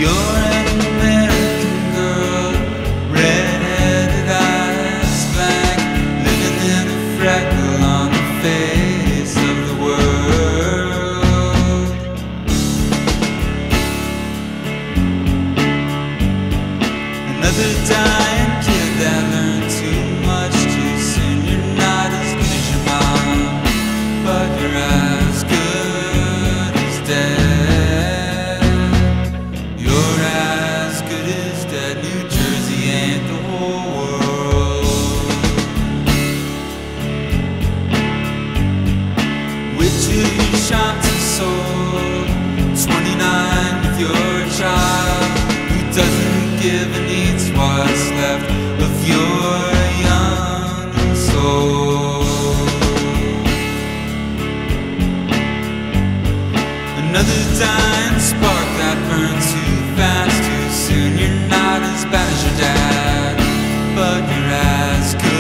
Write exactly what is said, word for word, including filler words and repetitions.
You're an American girl, red-headed eyes, black, living in a freckle on the face of the world. Another dying kid that learned too much too soon. You're not as good as your mom, but you're as good as dead. You're as good as dead. New Jersey ain't the whole world. Which of you shopped and sold? twenty-nine with your child, who doesn't give and eats what's left of your young soul. Another dying spark that burns too fast too soon. You're not as bad as your dad, but you're as good